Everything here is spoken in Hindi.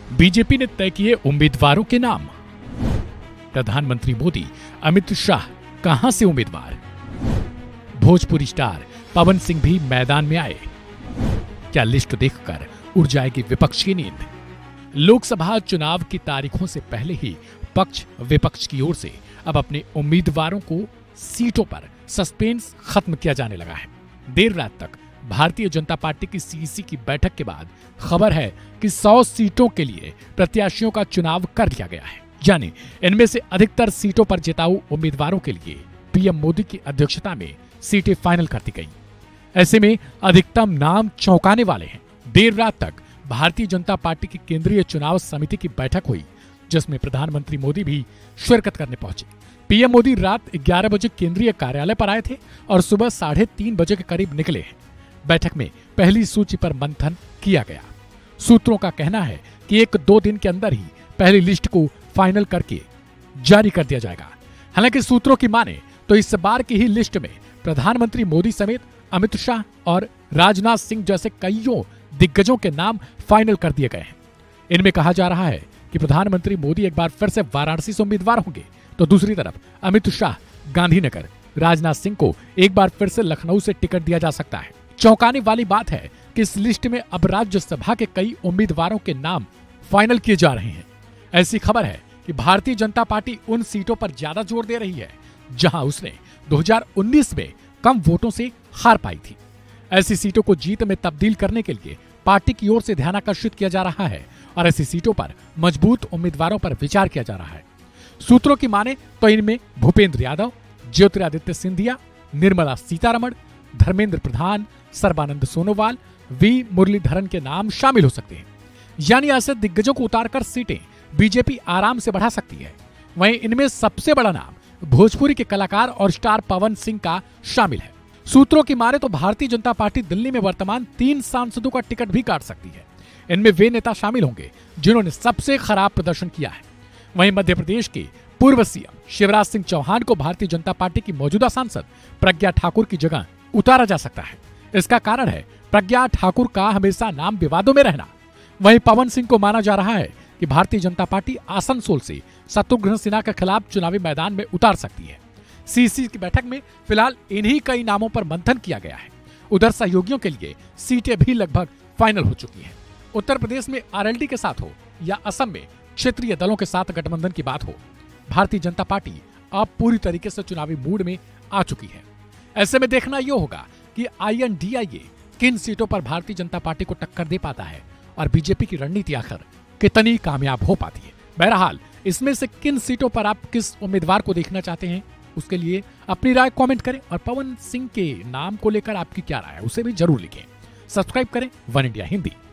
बीजेपी ने तय किए उम्मीदवारों के नाम। प्रधानमंत्री मोदी, अमित शाह कहां से उम्मीदवार? भोजपुरी स्टार पवन सिंह भी मैदान में आए। क्या लिस्ट देखकर उड़ जाएगी विपक्ष की नींद? लोकसभा चुनाव की तारीखों से पहले ही पक्ष विपक्ष की ओर से अब अपने उम्मीदवारों को सीटों पर सस्पेंस खत्म किया जाने लगा है। देर रात तक भारतीय जनता पार्टी की सीईसी की बैठक के बाद खबर है कि 100 सीटों के लिए प्रत्याशियों का चुनाव कर लिया गया है, यानी इनमें से अधिकतर सीटों पर जिताऊ उम्मीदवारों के लिए पीएम मोदी की अध्यक्षता में सीटें फाइनल कर दी गई। ऐसे में अधिकतम नाम चौंकाने वाले हैं। देर रात तक भारतीय जनता पार्टी की केंद्रीय चुनाव समिति की बैठक हुई, जिसमें प्रधानमंत्री मोदी भी शिरकत करने पहुंचे। पीएम मोदी रात 11 बजे केंद्रीय कार्यालय पर आए थे और सुबह 3:30 बजे के करीब निकले हैं। बैठक में पहली सूची पर मंथन किया गया। सूत्रों का कहना है कि 1-2 दिन के अंदर ही पहली लिस्ट को फाइनल करके जारी कर दिया जाएगा। हालांकि सूत्रों की माने तो इस बार की ही लिस्ट में प्रधानमंत्री मोदी समेत अमित शाह और राजनाथ सिंह जैसे कईयों दिग्गजों के नाम फाइनल कर दिए गए हैं। इनमें कहा जा रहा है कि प्रधानमंत्री मोदी एक बार फिर से वाराणसी से उम्मीदवार होंगे, तो दूसरी तरफ अमित शाह गांधीनगर, राजनाथ सिंह को एक बार फिर से लखनऊ से टिकट दिया जा सकता है। चौंकाने वाली बात है कि इस लिस्ट में अब राज्यसभा के कई उम्मीदवारों के नाम फाइनल किए जा रहे हैं। ऐसी खबर है कि भारतीय जनता पार्टी उन सीटों पर ज्यादा जोर दे रही है जहां उसने 2019 में कम वोटों से हार पाई थी। ऐसी सीटों को जीत में तब्दील करने के लिए पार्टी की ओर से ध्यानाकर्षित किया जा रहा है और ऐसी सीटों पर मजबूत उम्मीदवारों पर विचार किया जा रहा है। सूत्रों की माने तो इनमें भूपेंद्र यादव, ज्योतिरादित्य सिंधिया, निर्मला सीतारमण, धर्मेंद्र प्रधान, सर्बानंद सोनोवाल, वी मुरलीधरन के नाम शामिल हो सकते हैं। यानी ऐसे दिग्गजों को उतारकर सीटें बीजेपी आराम से बढ़ा सकती है। वहीं इनमें सबसे बड़ा नाम भोजपुरी के कलाकार और स्टार पवन सिंह का शामिल है। सूत्रों की माने तो भारतीय जनता पार्टी दिल्ली में वर्तमान 3 सांसदों का टिकट भी काट सकती है। इनमें वे नेता शामिल होंगे जिन्होंने सबसे खराब प्रदर्शन किया है। वहीं मध्य प्रदेश के पूर्व सीएम शिवराज सिंह चौहान को भारतीय जनता पार्टी की मौजूदा सांसद प्रज्ञा ठाकुर की जगह उतारा जा सकता है। इसका कारण है प्रज्ञा ठाकुर का हमेशा नाम विवादों में रहना। वहीं पवन सिंह को माना जा रहा है कि भारतीय जनता पार्टी आसनसोल से शत्रुघ्न सिन्हा के खिलाफ चुनावी मैदान में उतार सकती है। सीसी की बैठक में फिलहाल इन्हीं कई नामों पर मंथन किया गया है। उधर सहयोगियों के लिए सीटें भी लगभग फाइनल हो चुकी हैं। उत्तर प्रदेश में आरएलडी के साथ हो या असम में क्षेत्रीय दलों के साथ गठबंधन की बात हो, भारतीय जनता पार्टी अब पूरी तरीके से चुनावी मूड में आ चुकी है। ऐसे में देखना यह होगा कि INDIA किन सीटों पर भारतीय जनता पार्टी को टक्कर दे पाता है और बीजेपी की रणनीति आखिर कितनी कामयाब हो पाती है। बहरहाल इसमें से किन सीटों पर आप किस उम्मीदवार को देखना चाहते हैं, उसके लिए अपनी राय कमेंट करें और पवन सिंह के नाम को लेकर आपकी क्या राय है उसे भी जरूर लिखें। सब्सक्राइब करें वन इंडिया हिंदी।